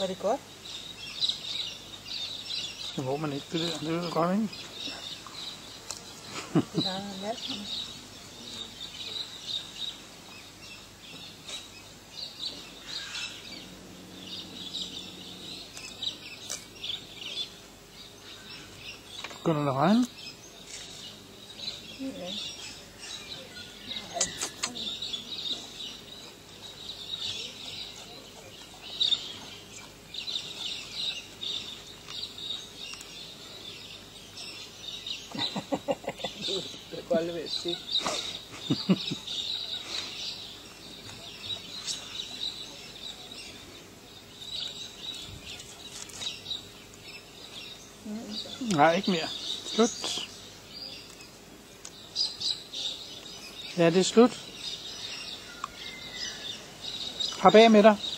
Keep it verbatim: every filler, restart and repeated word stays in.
Var det godt? Det må man ikke, det der. Det er godt, ikke? Det er noget mælk. Begynder det at regne? Ja. Det er godt at sige. Nej, ikke mere. Slut. Ja, det er slut. Hop af med dig.